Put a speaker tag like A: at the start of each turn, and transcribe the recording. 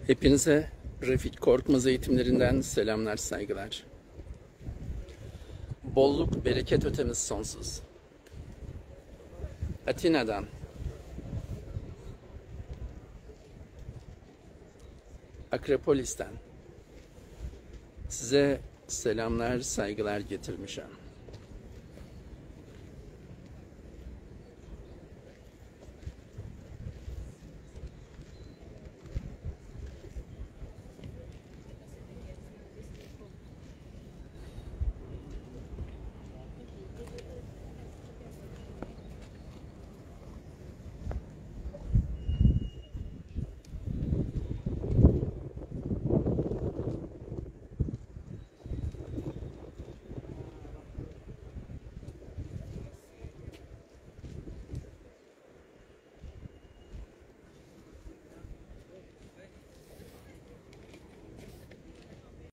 A: Hepinize Refik Korkmaz eğitimlerinden selamlar, saygılar. Bolluk, bereket ötemiz sonsuz. Atina'dan, Akropolis'ten size selamlar, saygılar getirmişim.